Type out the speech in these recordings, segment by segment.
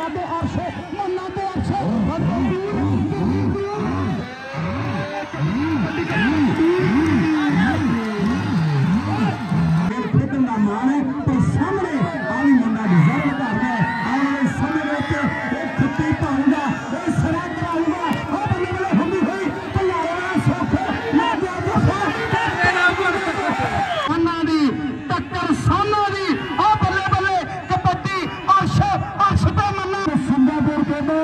ਸਾਡੇ ਅਰਸ਼ ਮੰਨਾ ਤੇ ਅਰਸ਼ ਦਾ ਮਾਣ ਹੈ ਤੇ ਸਾਹਮਣੇ ਆ ਵੀ ਮੁੰਡਾ ਰਿਜ਼ਰਵ ਕਰਦਾ ਹੈ ਆਉਣ ਵਾਲੇ ਸਮੇਂ ਵਿੱਚ ਇਹ ਖੁੱਤੀ ਪਾਉਂਗਾ ਇਹ ਸਰਾ ਕਰਾਊਗਾ ਉਹ ਬੰਦੇ ਵਾਲੇ ਹੁੰਦੀ ਹੋਈ ਭਲਾਵਾ ਸੁੱਖ ਨਾ ਦਿਆ ਜਫਾ ਉਹਨਾਂ ਦੀ ਟੱਕਰ ਸਾਨਾ ਦੀ ਆ ਬੱਲੇ ਬੱਲੇ ਕਬੱਡੀ ਅਰਸ਼ ਤੇ ਮੰਨਾ ਸਿੰਗਾਪੁਰ ਕੇ ਦੋ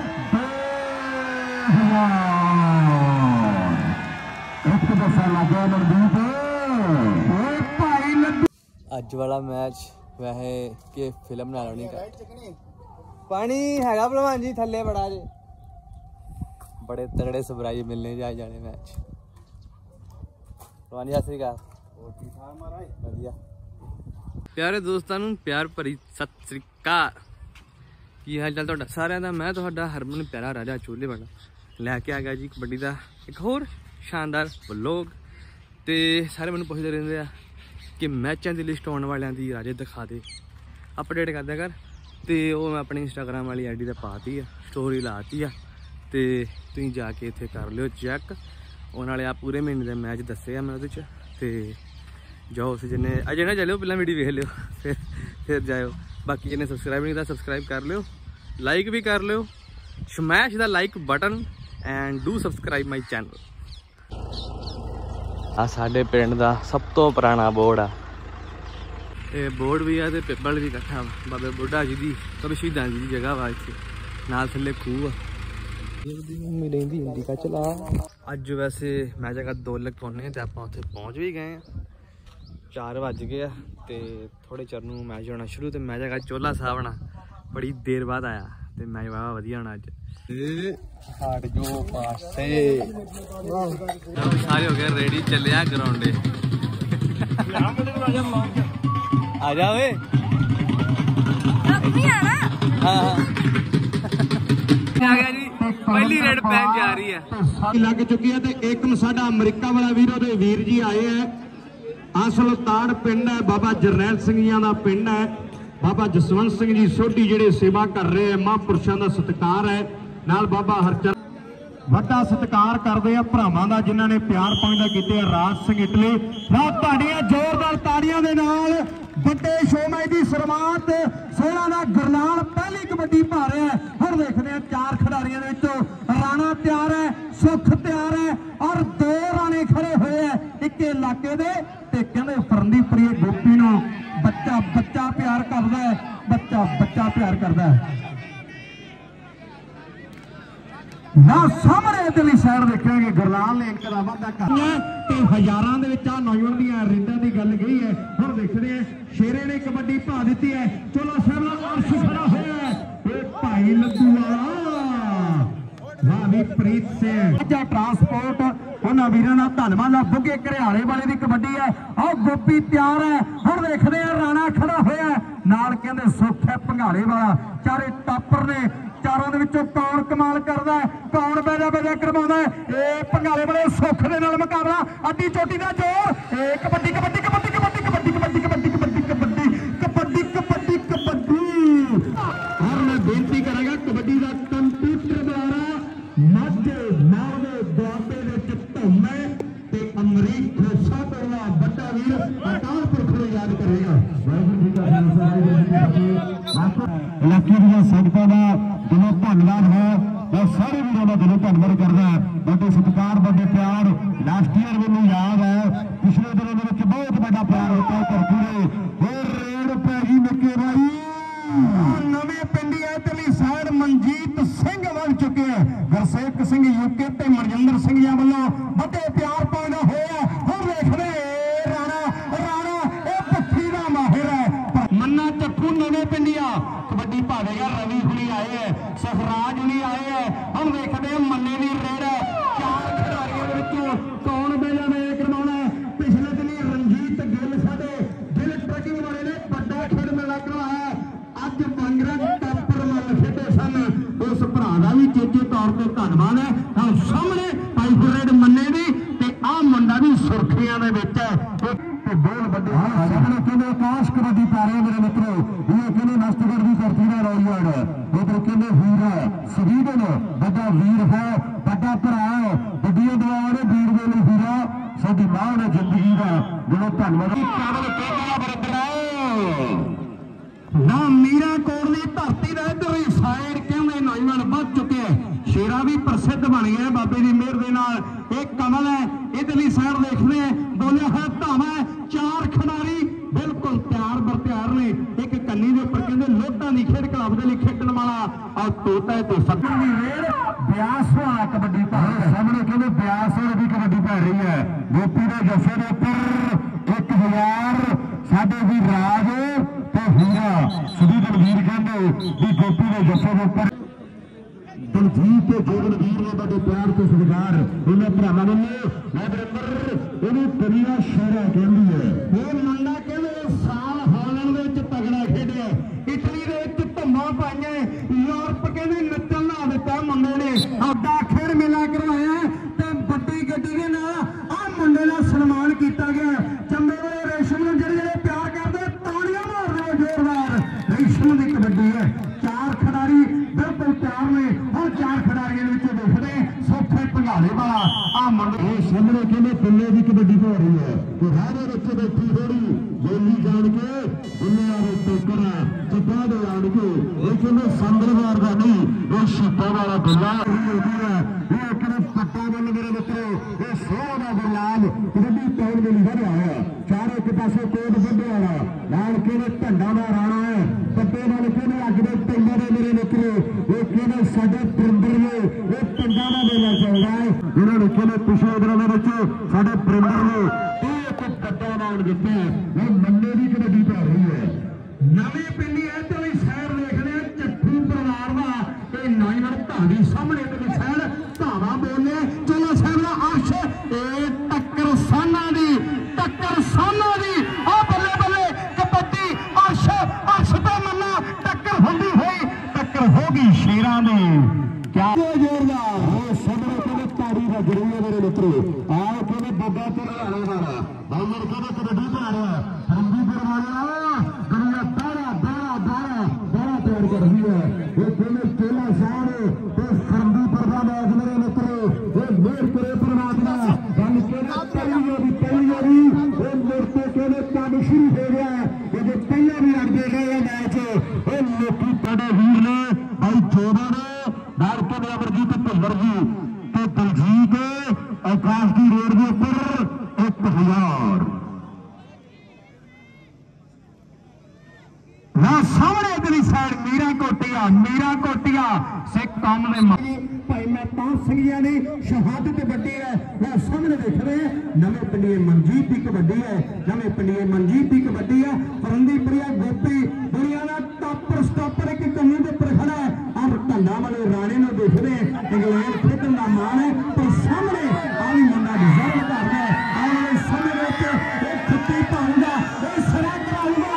ਇੱਕ ਦਫਾ ਲੱਗਾ ਮਨਦੀਪ ਓਏ ਭਾਈ ਲੱਡੂ ਅੱਜ ਵਾਲਾ ਮੈਚ ਵੈਸੇ ਕਿ ਫਿਲਮ ਨਾਲੋਂ ਨਹੀਂ ਕਰ ਪਾਣੀ ਹੈਗਾ ਭਲਵਾਨ ਜੀ ਥੱਲੇ ਬੜਾ ਜੇ ਬੜੇ ਤਗੜੇ ਸਰਪ੍ਰਾਈਜ਼ ਮਿਲਨੇ ਜਾ ਜਾਣੇ ਮੈਚ ਭਲਵਾਨ ਜੀ ਸਤਿ ਸ੍ਰੀ ਅਕਾਲ ਹੋਰ ਠੀਕ ਠਾਕ ਮਹਾਰਾਜ ਵਧੀਆ ਪਿਆਰੇ ਦੋਸਤਾਂ ਨੂੰ ਪਿਆਰ ਭਰੀ ਸਤਿ ਸ੍ਰੀ ਅਕਾਲ ਕੀ ਹਾਲ ਚਾਲ ਤੁਹਾਡਾ ਸਾਰਿਆਂ ਦਾ ਮੈਂ ਤੁਹਾਡਾ ਹਰਮਨ ਪਿਆਰਾ ਰਾਜਾ ਚੋਲੇ ਵਾਲਾ ਲੈ ਕੇ ਆ ਗਿਆ ਜੀ ਕਬੱਡੀ ਦਾ ਇੱਕ ਹੋਰ ਸ਼ਾਨਦਾਰ ਵਲੋਗ ਤੇ ਸਾਰੇ ਮੈਨੂੰ ਪੁੱਛਦੇ ਰਹਿੰਦੇ ਆ कि मैचों की लिस्ट आने वालों की राजे दिखा दे अपडेट करदा कर तो वो मैं अपनी इंस्टाग्राम वाली आईडी पाती है स्टोरी लाती है तो तुम जाके इतने कर लियो चैक आने वाले आप पूरे महीने के मैच दसे मैं वो तो जाओ उस जिन्हें अजे ना चलो पहले वीडियो वेख लियो फिर जाओ बाकी जिन्हें सबसक्राइब नहीं किया सबसक्राइब कर लियो लाइक भी कर लियो smash the like button and do subscribe my channel आ साडे पिंड दा सब तो पुराना बोर्ड आ ये बोर्ड भी है पिपल भी इकट्ठा बाबे बुढ़ा जी दी कभी शहीदां जी दी जगह वा इत्थे नाल थल्ले खूह मम्मी रहिंदी हिंदी का चला अज वैसे मैं जगह 2 लखोने ते आपां उत्थे पहुंच भी गए 4 बज गए ते थोड़े चर नूं मैच होना शुरू ते मैं जगह चोला साहब ना बड़ी देर बाद आया ते मैच वाह वधिया होना अज हट जो पासे सारे हो गए रेडी चले ग्राउंडे आ जा वे हाँ पहली रेड पैन जा रही है लग चुकी है तो एक साडा अमरीका वाला वीरों दे वीर जी आए है असल ताड़ पिंड है बाबा जरनैल सिंह का पिंड है बाबा जसवंत सिंह जी सोढी जिहड़े सेवा कर रहे हैं महापुरुषों का सत्कार है नाल बाबा हरचंद ਵੱਡਾ ਸਤਿਕਾਰ ਕਰਦੇ ਆ ਭਰਾਵਾਂ ਦਾ ਜਿਨ੍ਹਾਂ ਨੇ ਪਿਆਰ ਪਾਉਂਦਾ ਕੀਤੇ ਰਾਜ ਸਿੰਘ ਇਟਲੀ ਰਾਤ ਤੁਹਾਡੀਆਂ ਜ਼ੋਰਦਾਰ ਤਾੜੀਆਂ ਦੇ ਨਾਲ ਵੱਡੇ ਸ਼ੋਅ ਦੀ ਸ਼ੁਰੂਆਤ ਸੋਹਣਾ ਦਾ ਗੁਰਨਾਲ ਪਹਿਲੀ ਕਬੱਡੀ ਪਾ ਰਿਹਾ ਹੁਣ ਦੇਖਦੇ ਆ 4 ਖਿਡਾਰੀਆਂ ਦੇ ਵਿੱਚੋਂ ਰਾਣਾ ਤਿਆਰ ਹੈ ਸੁਖ ਤਿਆਰ ਹੈ ਔਰ 2 ਰਾਣੇ ਖੜੇ ਹੋਏ ਆ ਇੱਕ ਇਲਾਕੇ ਦੇ ਤੇ ਕਹਿੰਦੇ ਫਰੰਦੀਪੁਰੀ ਗੋਪੀ ਨੂੰ ਬੱਚਾ ਪਿਆਰ ਕਰਦਾ ਹੈ ਬੱਚਾ ਪਿਆਰ ਕਰਦਾ ਹੈ ना सामने इधरली साइड देखेंगे गुरलाल ने इनका वादा करना ते हजारां दे विच आ नौजवान दी रिंदा दी गल गई है हुण देखदे हैं शेरे ने कबड्डी पा दी है चोला साहब नाल अर्श खड़ा होया है ए भाई लद्दू वाला वाह भी प्रीत सिंह अजा ट्रांसपोर्ट उन्हां वीरां दा धन्नवाद आ बुगे घरियाले वाले दी कबड्डी है आ गोपी तैयार है हुण देखदे हैं राणा खड़ा होया नाल कहंदे सुख है भंगाले वाला चारे टापर ने चारों दे विचों कौन कमाल करदा है कौन बैजा करवाउंदा है ए भंगाले वाले सुख दे नाल मुकाबला अड्डी चोटी दा जोर ए कबड्डी कबड्डी कबड्डी कबड्डी कबड्डी कबड्डी कबड्डी कबड्डी कबड्डी कबड्डी कबड्डी कबड्डी और मैं बेनती करांगा कबड्डी दा कंप्यूटर द्वारा माझे नाल दे दुआबे दे विच धोमे ते अमरीक खोसा तोला बड़ा वीर अकाल पुरख नूं याद करेगा वाहिगुरू जी का खालसा वाहिगुरू जी की फतेह इलाके दी संगतां दा दिलों धन्यवाद है मैं सारे वीरों का दिलों धन्यवाद करदा बड़े सत्कार बड़े प्यार लास्ट ईयर मैनूं याद है पिछले दिनों के बहुत बड़ा प्यार होता है धरती और रेड पै गई निके भाई नवे पिंडी इधरली साइड मनजीत सिंह बन चुके हैं गुरसेख सिंह यूके ते मनजिंदर सिंह जी वालों बड़े प्यार पाना होया हम देखते राणा ये पत्थी का माहिर है मन्ना चप्पू नवे पिंडिया कबड्डी पावेगा रवि हुणी आए है सहराज हुणी आए है हम देखते हैं मन्ने की रेड 4 खिडारियों कौन बेजा में करवाना है पिछले दिन रंजीत गिल साडे दिल ट्रैकिंग वाले ने बड़ा खेल मेला करवाया अज बंगरज टापर मल खेडे सन उस भरा का भी चेचे तौर पर धन्यवाद है हम सामने पाइप रेड मन्ने की आ मुंडा भी सुर्खियां दे विच है बोल बड़े आकाश कबड्डी पा रहे मेरे मित्रों ये कहने नष्टगढ़ की धरती का रॉयल कहते हीरा शहीदन बड़ा वीर है बड़ा भरा है बड़िया दुआ ने वीर वेले हीरा साडी मां ने जिंदगी का बड़ा धन्यवाद ना मीरा कोटली धरती का इधर साइड कहते नौजवान बढ़ चुके हैं शेरा भी प्रसिद्ध बन गया बाबे की मेहर के नाल एक कमल है इधरली साइड देखने बोलिया है धावा चार खिडारी बिल्कुल तैयार बर तैयार ने एक कन्नी के उपर कहते लोटा की खेड क्लब के लिए खेडन वाला और तोता है तो सत्तर की रेड ब्यास कबड्डी सामने कहते ब्यास भी कबड्डी पै रही है गोपी के जफे के उपर 1000 साडे भी राज तो हीरा सुधी दलवीर कहते भी गोपी के जफे के उपर दलजीत जोगनवीर ने बड़े प्यार से सत्कार उन्हें भरावां दुनिया शेरा कहती है वो मुंडा कहते साल हालैंड तगड़ा खेडिया इटली के धुम्मा पाइया यूरोप कहते नचन ला दिता मुंडे ने अड्डा खेड मेला करवाया बड़ी गड्डी के नाल आ मुंडे का सन्मान किया गया चंबे वाले रेशम ने जेडे प्यार करते ताड़ियां मार रहे जोरदार रेशम की कबड्डी है चार खिडारी बिल्कुल तैयार ने और चार खिडारियों देखते सौखे भंगाले वाला आ मुंडे सामने कहते बुल्ले की कबड्डी हो रही है तो राजे बच्चे बैठी थोड़ी बोली जान के बुल्ले आवे टोकर चिट्टा दे आन के ये कहते संदरवार का नहीं ये शीता वाला बुल्ला होती है ये कहते पट्टा बल मेरे मित्रों ये 100 का गुलाम कबड्डी टाउन के लिए आया चार एक पासे कोट बंदे वाला नाल कहते झंडा का राणा है पट्टे वाले कहते अग दे टेंगा दे मेरे मित्रों ये कहते साडे परिंदर ने ये पिंडा का मेला चल रहा है इन्होंने कहते पिछले दिनों में साडे परिंदर ने एक पट्टा नाम दिते वो मंडे की कबड्डी पै रही है नवी पिंडी इधरली साइड देखने चट्ठू परिवार का ये नौजवान धावी सामने इधरली साइड धावा बोले चलो साहब का अर्श ए टक्कर साना दी आ बल्ले बल्ले कबड्डी अर्श तो मन्ना टक्कर होंदी हुई टक्कर होगी शेरा ने क्या जोरदार वो सामने कहते ताड़ी का जरूर है मेरे मित्रों आओ कहते बाबा तो हरियाणा वाला बाबर कहते कबड्डी पा रहा है रंगीपुर वाला दुनिया दारा तैयार कर रही है वो कहते केला साहब तो फरंदीपुर का मैच मेरे मित्रों वो मेर करे परमात्मा गल कहते पहली बारी वो मूर्ति कहते काम शुरू हो गया ये जो पहले भी लड़ते गए मैच वो लोकी बड़े वीर ने भाई जोधा ने डायरेक्टर ने अमरजीत भुल्लर जी तो दलजीत आकाश की रोड के ऊपर 1000 ना सामने इधरली साइड मीरा कोटिया सिख कौम ने भाई महताब सिंह जी ने शहादत बड़ी है वह सामने देख रहे हैं नवे पिंडिये मनजीत की कबड्डी है नवे पिंडिये मनजीत की कबड्डी है फरंदीपुरिया गोपी दुनिया का टॉपर स्टॉपर एक कमी के उपर खड़ा है और धंधा वाले राणे ने देख रहे हैं इंग्लैंड खेडन का मान है तो सामने आली मुंडा डिजर्व करता है आने वाले समय में खुट्टी पाऊंगा सरा कराऊंगा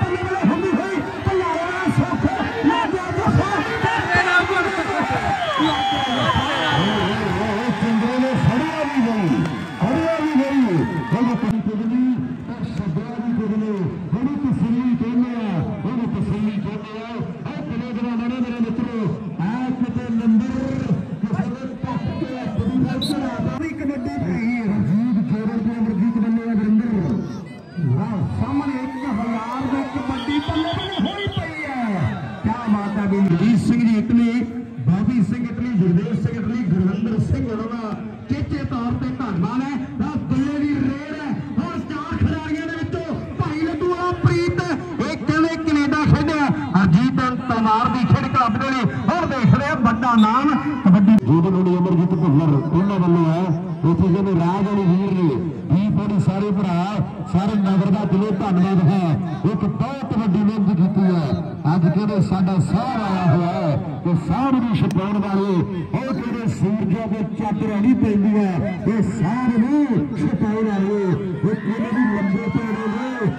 अमरजीत भुल्लर उन्होंने वालों है इतने कहते राज वाले वीर ने भी बड़ी सारे भरा सारे नगर का दिलों धन्यवाद है एक बहुत बड़ी मेहनत की है अज कहते साडा साह आया हुआ है कि साह भी छपाने वाले और जो सूरजों के चादर नहीं पैदी है ये साह नहीं छपाने वाले वो कहते भी लंबे पेड़े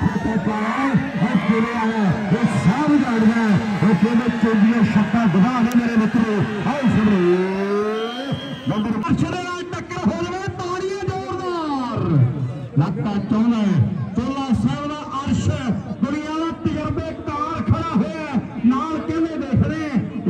ये साह जानना है वो कहते चोलियां शक्का गवा ने मेरे मित्रों आओ सुनो टक्कर हो जाए ताड़ियां जोरदार लगता चाहना है चोला साहब का अर्श दुनिया का तजर्बेकार खड़ा हुआ नाल कहने देख रहे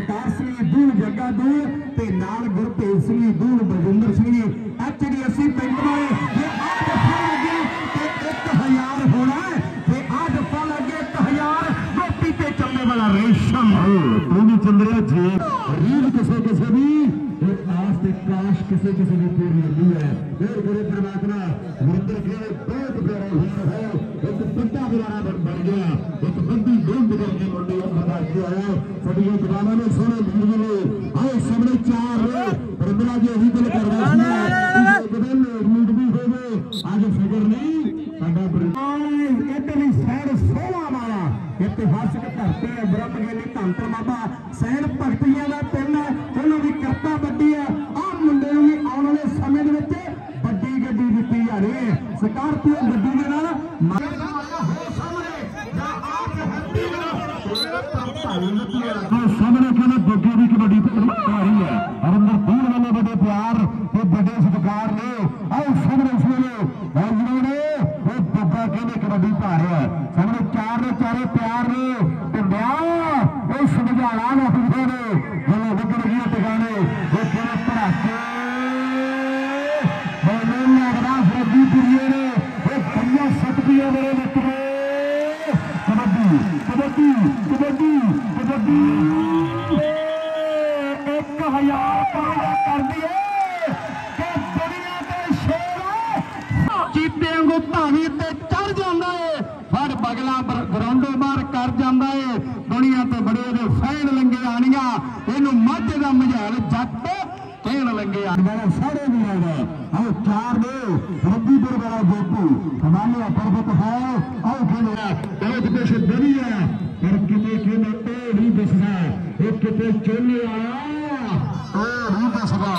ਜਗਤਾਰ ਸਿੰਘ ਦੂਲ ਜੱਗਾ ਦੂਲ ਤੇ ਨਾਲ ਗੁਰਭੇਜ ਸਿੰਘ ਦੂਲ ਬਲਜਿੰਦਰ ਸਿੰਘ HDFC ਪਿੰਡ ਵਾਲੇ ਜੇ ਆਹ ਜੱਫਾ ਲੱਗੇ ਤੇ 1000 ਹੋਣਾ ਤੇ ਆਹ ਜੱਫਾ ਲੱਗੇ 1000 ਗੋਪੀ ਤੇ ਚੱਲਣੇ ਵਾਲਾ ਰੇਸ਼ਮ ਤੂੰ ਵੀ ਚੰਦਰਿਆ ਜੇ ਰੀਲ ਕਿਸੇ ਵੀ ਆਸ ਤੇ ਕਾਸ਼ ਕਿਸੇ ਦੀ ਪੂਰੀ ਹੁੰਦੀ ਹੈ ਫਿਰ ਗੁਰੂ ਪਰਮਾਤਮਾ ਵਰਿੰਦਰ ਖੇੜੇ ਬਹੁਤ ਪਿਆਰਾ ਹੋਇਆ ਹੈ ਇੱਕ ਵੱਡਾ ਬੁਲਾਰਾ ਬਣ ਗਿਆ ਇੱਕ ਬੰਦੀ ਲੋਕ ਕਰਕੇ ਮੁੰਡੇ ਉਹ ਬਣਾ ਕੇ ਆਇਆ ਸਾਡੀਆਂ ਜਵਾਨਾਂ ਨੇ ਸੋਹਣੇ ਵੀਰ ਨੇ ਆਏ ਸਾਹਮਣੇ ਚਾਰ ਪਰਮਲਾ ਜੀ ਇਹੀ ਗੱਲ ਕਰਦਾ ਸੀ ਇੱਕ ਦਿਨ ਮੀਟ ਵੀ ਹੋਵੇ ਅੱਜ ਫਿਕਰ ਨਹੀਂ ਸਾਡਾ ਇਤਨੀ ਸੈਰ 16 ਵਾਲਾ ਇਤਿਹਾਸਕ ਧਰਤੀ ਹੈ ਬ੍ਰਹਮਗਿਆਨੀ ਧੰਤਰ ਬਾਬਾ ਸੈਨ ਭਗਤੀਆਂ ਦਾ ਪਿੰਡ ਹੈ ਉਹਨਾਂ ਦੀ ਕਰਤਾ ਵੱਡੀ ਹੈ ਆਹ ਮੁੰਡੇ ਨੂੰ ਵੀ ਆਉਣ ਵਾਲੇ ਸਮੇਂ ਦੇ ਵਿੱਚ ਵੱਡੀ ਗੱਡੀ ਦਿੱਤੀ ਜਾ ਰਹੀ ਹੈ ਸਕਾਰਪੀਓ ਗੱਡੀ ਦੇ ਨਾਲ ਸਾਹਮਣੇ ਕਹਿੰਦੇ ਬੱਗੇ ਦੀ ਕਬੱਡੀ ਆ ਰਹੀ ਹੈ ਹਰਿੰਦਰ ਦੂਰ ਵਾਲੇ ਵੱਡੇ ਪਿਆਰ ਤੇ ਵੱਡੇ ਸਤਿਕਾਰ ਨੇ ਆਓ ਸਾਹਮਣੇ ਸੁਣੋ ਜਿਹਨੇ ਉਹ ਬੱਗਾ ਕਹਿੰਦੇ ਕਬੱਡੀ ਪਾ ਰਿਹਾ ਸਾਹਮਣੇ ਚਾਰ ਨੇ ਚਾਰੇ ਪਿਆਰ ਨੇ ਢਿੰਡਿਆ ਉਹ ਸਮਝਾਣਾ ਨਾ ਹੁੰਦੇ ਨੇ ਜਦੋਂ ਵੱਗਣ ਗਏ ਟਿਕਾਣੇ ਉਹ ਕਹਿੰਦੇ ਭੜਾਕੇ ਮੈਨੂੰ ਲੱਗਦਾ ਫਰਦੀ ਪੁਰੀਏ ਨੇ ਉਹ ਪੰਜਾਂ ਸੱਤੀਆਂ ਮੇਰੇ ਮਿੱਤਰੋ ਕਬੱਡੀ ਕਬੱਡੀ ਕਬੱਡੀ ਕਬੱਡੀ 1000 ਪਾਉਂਦਾ ਕਰਦੀ ਏ ਕਿ ਦੁਨੀਆ ਤੇ ਸ਼ੇਰ ਚੀਤੇ ਵਾਂਗੂ ਭਾਵੀ ਤੇ ਚੜ ਜਾਂਦਾ ਏ ਫੜ ਬਗਲਾ ਗਰਾਉਂਡੋਂ ਬਾਹਰ ਕਰ ਜਾਂਦਾ ਏ ਦੁਨੀਆ ਤੇ ਬੜੇ ਉਹਦੇ ਫੈਨ ਲੰਗੇ ਆਣੀਆਂ ਇਹਨੂੰ ਮਾਝੇ ਦਾ ਮਝਾਲ ਜੱਟ ਕਹਿਣ ਲੱਗੇ ਆਣਾ ਸਾਰੇ ਵੀ ਆਉਂਦਾ ਆਓ ਚਾਰ ਨੇ ਰੱਬੀਪੁਰ ਵਾਲਾ ਗੋਪੂ ਹਮਾਲਿਆ ਪਰਬਤ ਹੈ ਆਓ ਖੇਡਿਆ ਬਹੁਤ ਕੁਛ ਵਧੀਆ ਪਰ ਕਿਤੇ ਕਹਿੰਦੇ ਉਹ ਨਹੀਂ ਦਿਸਦਾ ਇਹ ਕਿਤੇ ਚੋਲੇ ਆਇਆ ਉਹ ਨਹੀਂ ਦਿਸਦਾ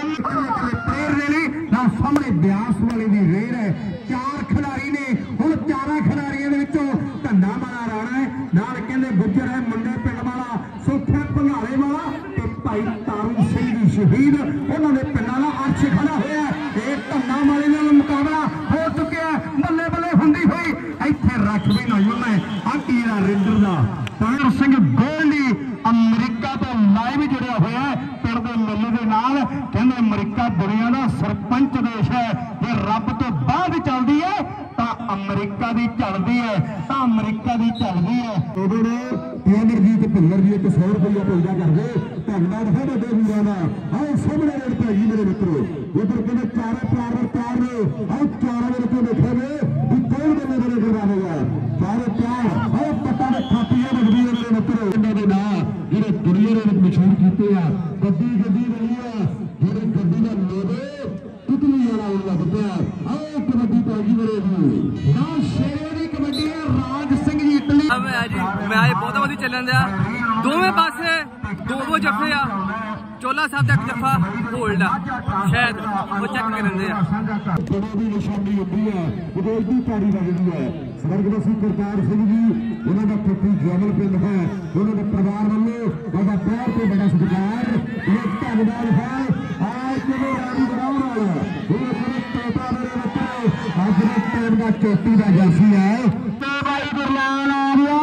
ਪ੍ਰੇਰਨੇ ਨੇ ਨਾ ਸਾਹਮਣੇ ਬਿਆਸ ਵਾਲੇ ਦੀ ਰੇਡ ਹੈ ਚਾਰ ਖਿਡਾਰੀ ਨੇ ਹੁਣ ਚਾਰਾਂ ਖਿਡਾਰੀਆਂ ਦੇ ਵਿੱਚੋਂ ਧੰਦਾ ਵਾਲਾ ਰਾਣਾ ਹੈ ਨਾਲ ਕਹਿੰਦੇ ਗੁੱਜਰ ਹੈ ਮੁੰਡੇ ਪਿੰਡ ਵਾਲਾ ਸੋਖਾ ਭੰਗਾਲੇ ਵਾਲਾ ਤੇ ਭਾਈ ਤਾਰੂ ਸਿੰਘ ਦੀ ਸ਼ਹੀਦ ਉਹਨਾਂ ਦੇ ਪਿੰਡਾਂ ਦਾ ਅਰਸ਼ ਖੜਾ ਹੋਇਆ ਇਹ ਧੰਦਾ ਵਾਲੇ ਨਾਲ ਮੁਕਾਬਲਾ ਹੋ ਚੁੱਕਿਆ ਬੱਲੇ ਬੱਲੇ ਹੁੰਦੀ ਹੋਈ ਇੱਥੇ ਰੱਖ ਵੀ ਨਾ ਉਹਨੇ ਆਂਟੀ ਦਾ ਰਿੰਦਰ ਦਾ ਤਾਰੂ ਸਿੰਘ ਗੋਲਡੀ ਅਮਰੀਕਾ ਤੋਂ ਲਾਈਵ ਜੁੜਿਆ ਹੋਇਆ ਪਿੰਡ ਦੇ ਮੇਲੇ ਦੇ ਨਾਲ ਕਹਿੰਦੇ ਅਮਰੀਕਾ ਦੁਨੀਆ ਦਾ ਸਰਪੰਚ ਦੇਸ਼ ਹੈ ਜੇ ਰੱਬ ਤੋਂ ਬਾਅਦ ਚੱਲਦੀ ਹੈ ਤਾਂ ਅਮਰੀਕਾ ਦੀ ਚੱਲਦੀ ਹੈ ਤਾਂ ਅਮਰੀਕਾ ਦੀ ਚੱਲਦੀ ਹੈ ਉਹਦੇ ਨੇ ਅਮਰਜੀਤ ਭੁੱਲਰ ਜੀ 100 ਰੁਪਇਆ ਪੈਦਾ ਕਰਦੇ ਧੰਨਵਾਦ ਹੈ ਵੱਡੇ ਵੀਰਾਂ ਦਾ ਆਓ ਸਾਹਮਣੇ ਰੇਡ ਪੈ ਗਈ ਮੇਰੇ ਮਿੱਤਰੋ ਉਧਰ ਕਹਿੰਦੇ ਚਾਰੇ ਪਿਆਰ ਨੇ ਆਓ ਚਾਰਾਂ ਦੇ ਵਿੱਚੋਂ ਦੇਖੋਗੇ ਵੀ ਕੌਣ ਬੱਲੇ ਕਰਵਾਵੇਗਾ ਚਾਰੇ ਪਿਆਰ ਆਓ ਪੱਟਾਂ ਦੇ ਖਾਪੀਆਂ ਲੱਗਦੀ ਹੈ ਮੇਰੇ ਮਿੱਤਰੋ ਇਹਨਾਂ ਦੇ ਨਾਂ ਜਿਹੜੇ ਦੁਨੀਆ ਦੇ ਵਿੱਚ ਮਸ਼ਹੂਰ ਕੀਤੇ ਆ ਗੱਡੀ ਰਹੀ ਆ ਜਿਹੜੇ ਗੱਡੀ ਦਾ ਲੋਗੋ ਤੁਤਲੀ ਵਾਲਾ ਲੱਗ ਪਿਆ ਆਓ ਕਬੱਡੀ ਪੈ ਗਈ ਮੇਰੇ ਨੂੰ ਨਾ ਸ਼ੇਰੇ ਦੀ ਕਬੱਡੀ ਹੈ ਰਾਜ ਸਿੰਘ ਜੀ ਇਟਲੀ ਮੈਂ ਅੱਜ ਬਹੁਤ ਵਧੀਆ ਚੱਲਣ ਦਿਆ ਦੋਵੇਂ ਪਾਸੇ ਦੋ ਜੱਫੇ ਆ ਚੋਲਾ ਸਾਹਿਬ ਦਾ ਜੱਫਾ ਹੋਲਡ ਆ ਸ਼ਾਇਦ ਉਹ ਚੈੱਕ ਕਰਦੇ ਆ ਬੜੀ ਦੀ ਨਿਸ਼ਾਨੀ ਹੁੰਦੀ ਹੈ ਜਦੋਂ ਇਹਦੀ ਤਾੜੀ ਲੱਗਦੀ ਹੈ ਸਵਰਗਵਾਸੀ ਕਰਤਾਰ ਸਿੰਘ ਜੀ ਉਹਨਾਂ ਦਾ ਪੁੱਤਰ ਜਮਲ ਪਿੰਡ ਹੈ ਉਹਨਾਂ ਦੇ ਪਰਿਵਾਰ ਵੱਲੋਂ ਉਹਦਾ ਬਹੁਤ ਤੋਂ ਬੜਾ ਸਤਿਕਾਰ ਇਹ ਧੰਨਵਾਦ ਹੈ ਆਜ ਕਿਵੇਂ ਰਾਜੀ ਬਣਾਉਣ ਵਾਲਾ ਉਹ ਆਪਣੇ ਤੋਤਾ ਮੇਰੇ ਬੱਚੇ ਅੱਜ ਦੇ ਟਾਈਮ ਦਾ ਚੋਟੀ ਦਾ ਜਾਫੀ ਹੈ ਤੇ ਭਾਈ ਗੁਰਲਾਲ ਆ ਗਿਆ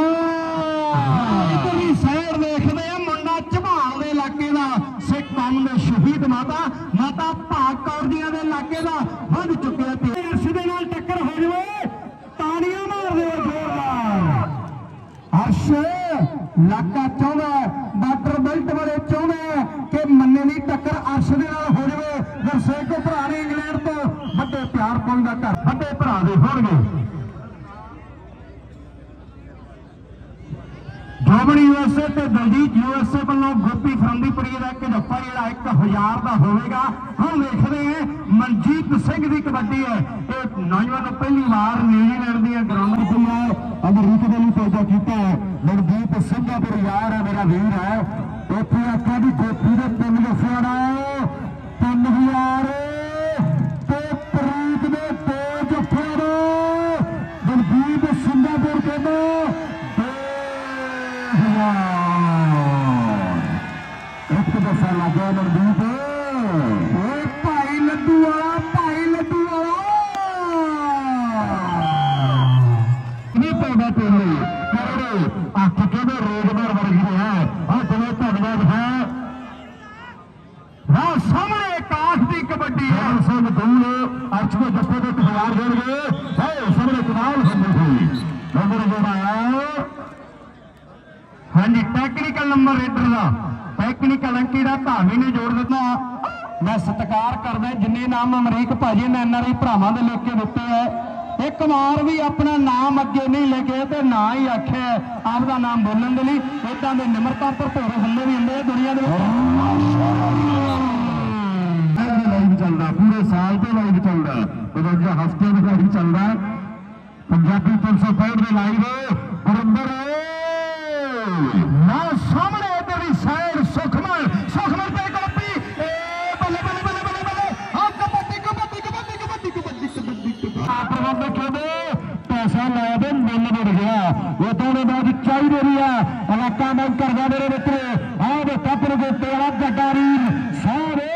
ਤੁਸੀਂ ਸ਼ਹਿਰ ਦੇਖਦੇ ਆ ਮੁੰਡਾ ਝਬਾਲ ਦੇ ਇਲਾਕੇ ਦਾ ਸਿੱਖ ਕੌਮ ਦੇ ਸ਼ਹੀਦ ਮਾਤਾ ਭਾਗ ਕੌਰ ਜੀਆਂ ਦੇ ਇਲਾਕੇ ਦਾ ਵੱਧ ਚੁੱਕਿਆ ਤੇ ਅਰਸ਼ ਦੇ ਨਾਲ ਟੱਕਰ ਹੋ ਜਾਵੇ ਤਾੜੀਆਂ ਮਾਰ ਦਿਓ ਜ਼ੋਰਦਾਰ ਅਰਸ਼ ਇਲਾਕਾ ਚਾਹੁੰਦਾ ਬਾਰਡਰ ਬੈਲਟ ਵਾਲੇ ਚਾਹੁੰਦੇ ਕਿ ਮੰਨੇ ਦੀ ਟੱਕਰ ਅਰਸ਼ ਦੇ ਨਾਲ ਹੋ ਜਾਵੇ ਦਰਸ਼ਕੋ ਭਰਾ ਨੇ ਇੰਗਲੈਂਡ ਤੋਂ ਵੱਡੇ ਪਿਆਰ ਪੁੰਨ ਦਾ ਘਰ ਵੱਡੇ ਭਰਾ ਦੇ ਹੋਣਗੇ ਜੋਬਨ USA ਤੇ ਦਲਜੀਤ USA ਵੱਲੋਂ ਗੋਪੀ ਫਰੰਦੀਪੁਰੀ ਦਾ ਇੱਕ ਜੱਫਾ ਜਿਹੜਾ 1000 ਦਾ ਹੋਵੇਗਾ ਹੁਣ ਵੇਖਦੇ ਹਾਂ ਮਨਜੀਤ ਸਿੰਘ ਦੀ ਕਬੱਡੀ ਹੈ ਇਹ ਨੌਜਵਾਨ ਪਹਿਲੀ ਵਾਰ ਨਿਊਜ਼ੀਲੈਂਡ ਦੀਆਂ ਗਰਾਊਂਡ ਵਿੱਚ ਅਮਰੀਕ ਦੇ ਲਈ ਪੈਦਾ ਕੀਤਾ ਮਨਜੀਤ ਸਿੰਘਾਪੁਰ ਯਾਰ ਹੈ ਮੇਰਾ ਵੀਰ ਹੈ ਉੱਥੇ ਆਖਿਆ ਵੀ ਗੋਪੀ ਦੇ 3 ਜੱਫਿਆਂ ਦਾ 3000 ਤੇ ਪ੍ਰੀਤ ਦੇ 2 ਜੱਫਿਆਂ ਦਾ ਮਨਜੀਤ ਸਿੰਘਾਪੁਰ ਕਹਿੰਦਾ ਇੱਕ ਦਫਾ ਲੱਗਿਆ ਮਨਦੀਪ ਓਏ ਭਾਈ ਲੱਡੂ ਵਾਲਾ ਨਹੀਂ ਪੈਦਾ ਤੇਰੇ ਅੱਖ ਕਹਿੰਦੇ ਰੋਜ਼ਗਾਰ ਵਰਗੀ ਹੈ ਆ ਜਿਵੇਂ चार जोड़ गए सामने कमाल नंबर जोड़ाया। हाँ जी टैक्नीकल नंबर रेडर का टैक्नीकल अंकी का धामी ने जोड़ दिता। मैं सत्कार करदा जिन्ने नाम अमरीक भाजी ने NRI भरावां दे लिख के दिते है। एक बार भी अपना नाम अगे नहीं लिखे तो ना ही आखे आपका नाम बोलने के लिए इदा के निमरता भरपूर हुंदे भी हुंदे दुनिया दे लाइव चलता पूरे साल तो लाइव चलता हफ्ते में लाइव चलता पंजाबी 365 में लाइव बरंबर ना सामने तेरी साइड सुखमन सुखमन पे कॉपी बल्ले बल्ले बल्ले बल्ले बल्ले हाँ कबड्डी कबड्डी कबड्डी कबड्डी कबड्डी कबड्डी आप देखो दे पैसा लाया दे मिल बढ़ गया वो दोनों बाद चाहिए रही है इलाका बंद कर दिया मेरे मित्र अब कपड़ को तेरा गटारी सारे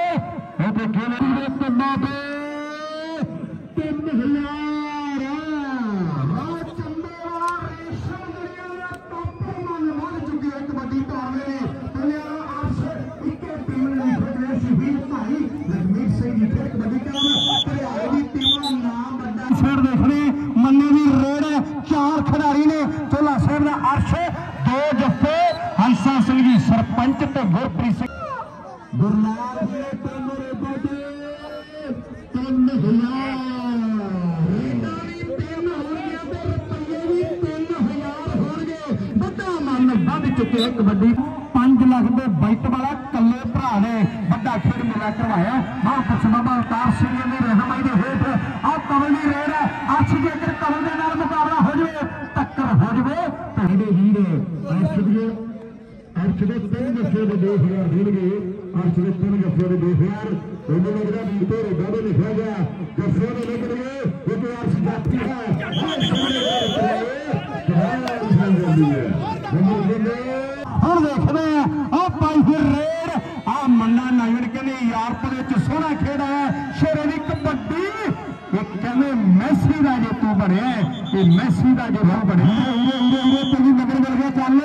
देखने मन्ने की रेड है चार खिडारी ने चोला साहब का अर्श दो जफे हंसा सिंह जी सरपंच तो गुरप्रीत सिंह गुरनाल चुके कबड्डी 5 लाख के बाइट वाला कले भरा ने बड़ा खेल मेला करवाया महापुरुष बाबा अवतार सिंह ने रहमाई के हेठ आ कवल की रेड है अर्श जेकर कवल के नाल मुकाबला हो जाए टक्कर हो जाए तो हीरे अर्श के 3 गफे के 2000 मिल गए अर्श के 3 गफे के 2000 उन्होंने लगता बीते रेडा लिखा गया गफे में निकल गए क्योंकि अर्श जाती हम देखते हैं पाई फिर रेड आ मन्ना नागन कहने यूरोप सोहना खेड़ा है शेरे की कबड्डी कहने मैसी का जो तू बने ये मैसी का जो रंग बने तेरी नगर मिल गया चल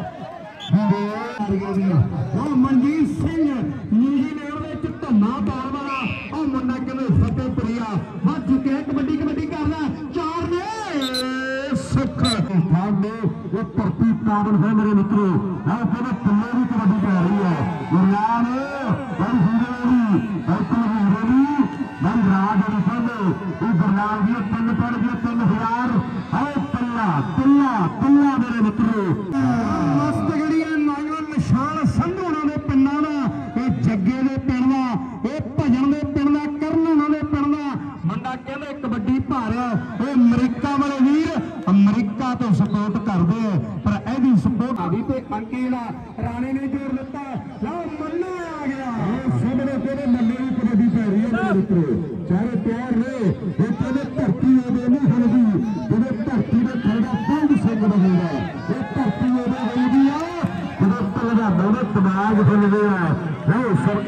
मनजीत सिंह न्यूजीलैंड धन्ना पार वाला और मुंडा कहने फतेहपुरिया बच चुके कबड्डी कबड्डी करना चार ने सुख वो धरती पावन है मेरे मित्रों पहले पल्ले भी कबड्डी पै रही है गुरनाल भाई हीरे भाई राज गुरनाल भी 3 पड़ गए 3000 पल्ला पल्ला पल्ला मेरे मित्रों मस्त गड़ी नौजवान निशान संधू उन्होंने पिंडा का जग्गे के पिंड का ये भजन के पिंड का करण उन्होंने पिंड का मुंडा कहते कबड्डी भार ये अमरीका वाले वीर अमरीका तो सपोर्ट करते हैं पर यदि सपोर्ट आ गई तो अंकी राणे ने जोड़ दिता मन्ना आ गया सामने कहते मन्ने की कबड्डी पै रही है मित्रों चारे प्यार ने ये कहते धरती उदे नहीं हिलदी जो धरती के थल्ले बंद सिंह बनेगा ये धरती उदे हिलदी है जो तलदा दोनों दिमाग हिलदे है सर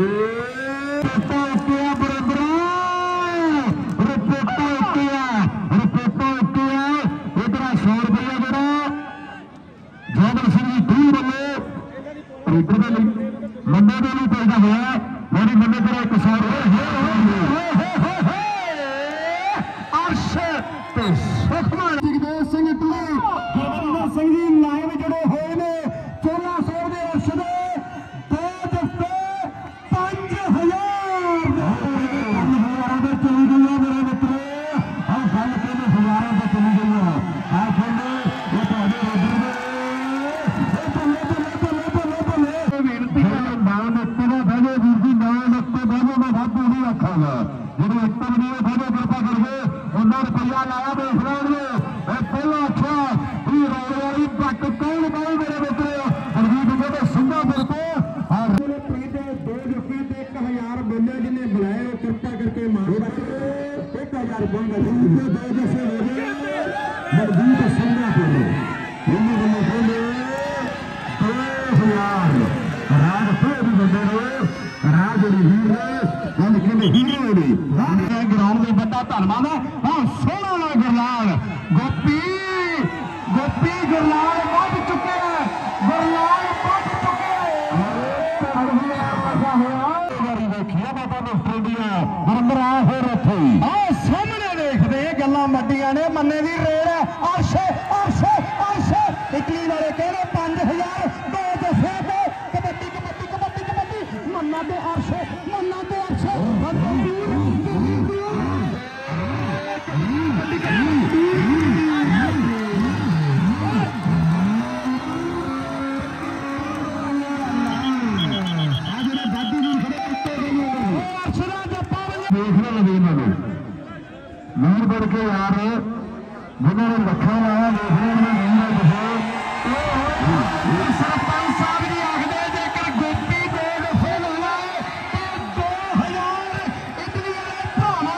बंदे के लिए पैदा हुआ मेरी बंदे पर एक सौर अर्श सुखमान जगदेव सिंह टूरी गोविंदर सिंह जी लाइव जुड़े हुए ने 1400 के अर्श ने 2 जफ्ते 5000 चली गई है मेरे मित्रों और गल कहते हजारों से चली गई है आ खेले ये रखागा जो एक बड़े कृपा करके उन्होंने रुपया लाया देख रहे पहला अच्छा रोड़ी पट कौन पाए मेरे मित्र हरजीत सिंगापुर को और 2 जफे 1000 बोले जिन्हें बुलाए कृपा करके मारो 1000 बंद 2 जफे हो गए हरजीत सिंगापुर बोले 2000 राज फिर भी बंदे राज ग्राउंड में बड़ा धन्यवाद है हाँ सोना ना गुरलाल गोपी गोपी गुरलाल पहुंच चुके हैं गुरलाल पहुंच चुके हैं देखिए बाबा ऑस्ट्रेलिया बरंबर आ हो रहे थे सामने ने ਵੱਡੀਆਂ ਨੇ ਮੰਨੇ ਦੀ ਰੇਡ ਹੈ ਅਰਸ਼ੇ ਅਰਸ਼ੇ ਅਰਸ਼ੇ ਇਟਲੀ ਵਾਲੇ ਕਹਿੰਦੇ 5000 ਦੋ ਦਫੇ ਤੇ ਕਬੱਡੀ ਕਬੱਡੀ ਕਬੱਡੀ ਕਬੱਡੀ ਮੰਨਾ ਤੇ ਅਰਸ਼ੇ ਮੰਨਾ ਤੇ ਅਰਸ਼ੇ मीर बढ़ के यार जिन्होंने लखा लाया सरपंच साहब जी आखते जेकर गोपी दो दफे लाया तो 2000 इतनी भावना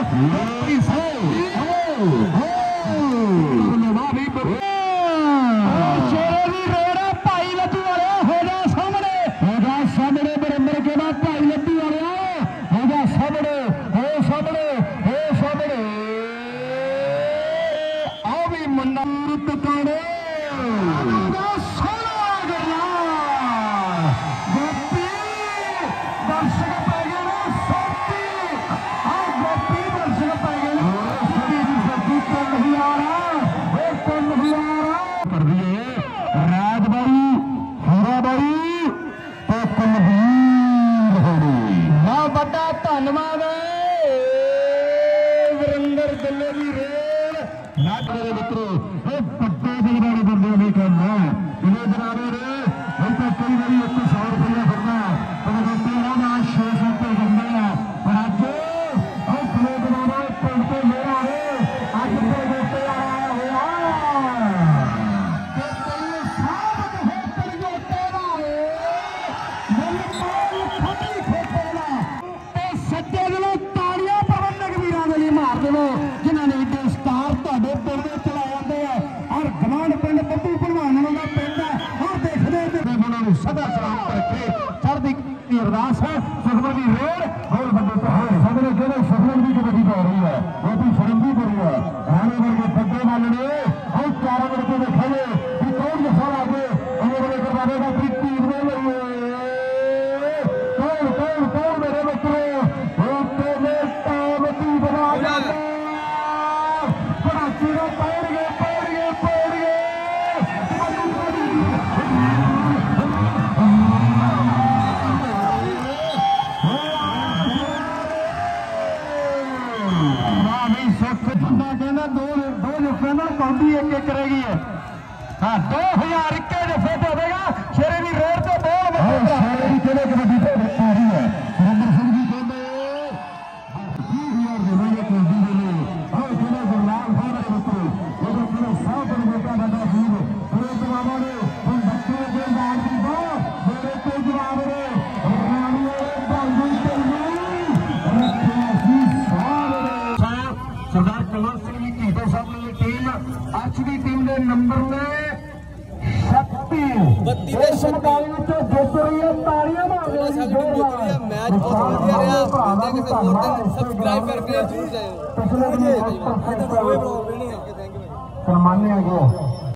शेरे की रेड़ है भाई लड्डू वाले हो जा सामने बरंबर के बाद भाई लड्डू वाले हो जा सामने हो सामने धन्यवाद वरिंदर गिल्ले की रेल मेरे मित्रों बड़े बड़े बंदे नहीं करना इन्हें जनाबे रे हम तो कई बार 100 रुपया करना पर 600 रुपये करना पर आज खड़े बनाना पंटे ले आए आज तो गोटे आया जिन्होंने एडे स्टार तुहाडे पिंड चला जाते हैं और गवांढ पिंड बब्बू भलवान का पिंड है और देखते उन्होंने सदा सलामत रखे चढ़दी अरदास है सुखमन की रेड़ और बंदे सामने जो सुखमन की कबड्डी पा रही है वो भी शर्म भी करी है राणे वर्गे बड्डे वाले ने और 4 लड़के देखे कि कौन दफा आगे उन्होंने करवाने का अपनी टीम में कौन कौन कौन मेरे मित्रों बाउंड्री एक एक रहेगी है हाँ 2000 इक्के दफे तो होगा शेरे की रेड तो बहुत कबड्डी तो आ रही है सुरेंद्र सिंह जी कहते 20,000 देने कबड्डी के लिए और जिले गुरलाल साहब के मित्रों ये तो पूरे 100 किलोमीटर लगा दूर पूरे जवाबों ने उन बच्चों के नाम की बात मेरे को जवाब ने रानी बांधन के सरदार कलर सिंह जी ढीडो साहब ने टीम आज की टीम के नंबर ने 36 इस मुकाबले में जित रही है तालियां मार रहे हैं मैच बहुत बढ़िया रहा वीडियो के सपोर्ट सब्सक्राइब करके जरूर जाओ पिछले सम्मान्य गया